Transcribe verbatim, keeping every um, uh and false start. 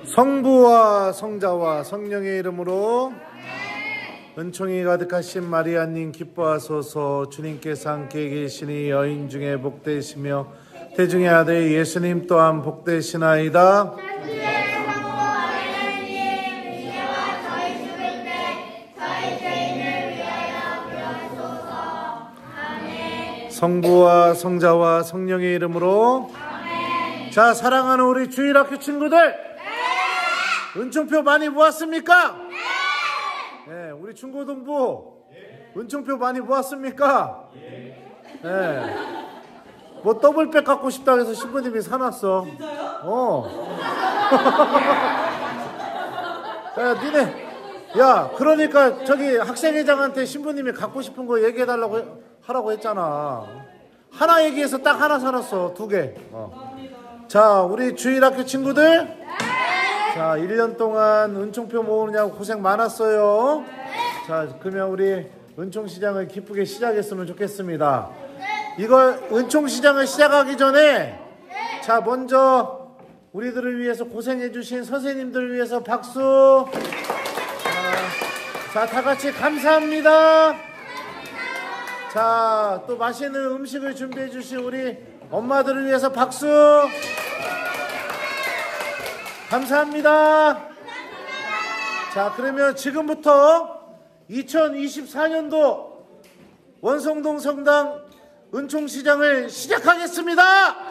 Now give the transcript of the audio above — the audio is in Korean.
성부와 성자와 성령의 이름으로 은총이 가득하신 마리아님 기뻐하소서. 주님께서 함께 계시니 여인 중에 복되시며 태중의 아들 예수님 또한 복되시나이다. 성부와 성자와 성령의 이름으로. 아멘. 자, 사랑하는 우리 주일학교 친구들, 네. 은총표 많이 모았습니까? 네. 네, 우리 중고등부, 네. 은총표 많이 모았습니까? 네. 네. 뭐 더블백 갖고 싶다고 해서 신부님이 사놨어. 진짜요? 어. 야, 니네, 야, 그러니까 저기 학생회장한테 신부님이 갖고 싶은 거 얘기해달라고 해, 하라고 했잖아. 하나 얘기해서 딱 하나 사놨어. 두 개. 어. 자, 우리 주일학교 친구들, 네. 자, 일 년 동안 은총표 모으느냐고 고생 많았어요. 네. 자, 그러면 우리 은총시장을 기쁘게 시작했으면 좋겠습니다. 네. 이걸 은총시장을 시작하기 전에, 네. 자, 먼저 우리들을 위해서 고생해주신 선생님들을 위해서 박수. 자, 다 같이 감사합니다. 자, 또 맛있는 음식을 준비해 주신 우리 엄마들을 위해서 박수. 감사합니다. 자, 그러면 지금부터 이천이십사 년도 원성동 성당 은총시장을 시작하겠습니다.